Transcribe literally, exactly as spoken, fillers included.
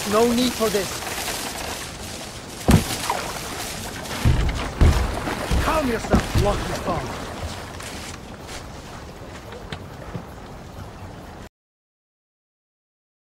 No need for this. Calm yourself, lucky father.